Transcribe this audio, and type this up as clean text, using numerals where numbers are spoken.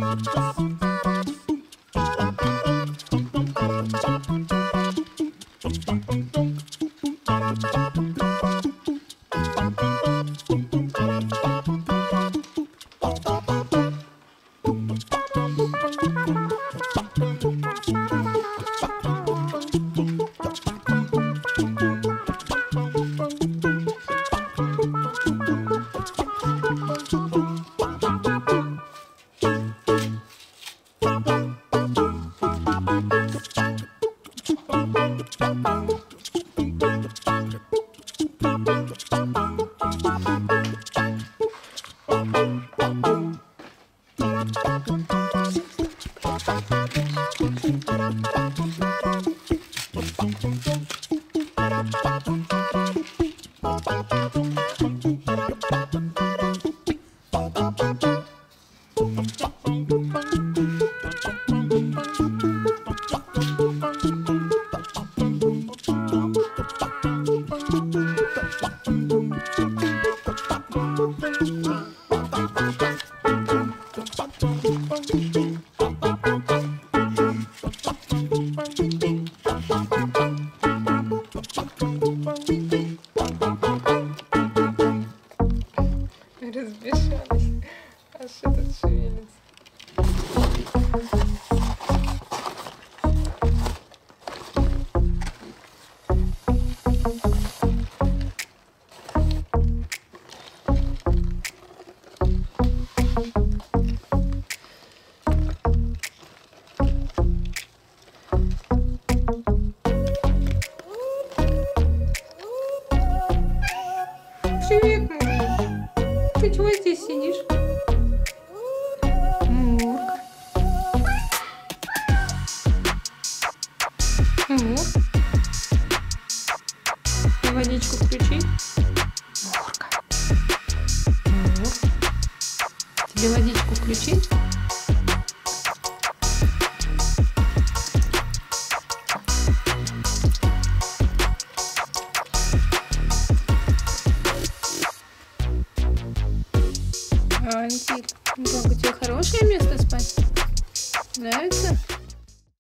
Разбежались. Аж этот шевелится. Привет, Мурка. Ты чего здесь сидишь? Мурка. Вот. И водичку включи. Мурка. Вот. Тебе водичку включить? Антик, как у тебя хорошее место спать? Нравится?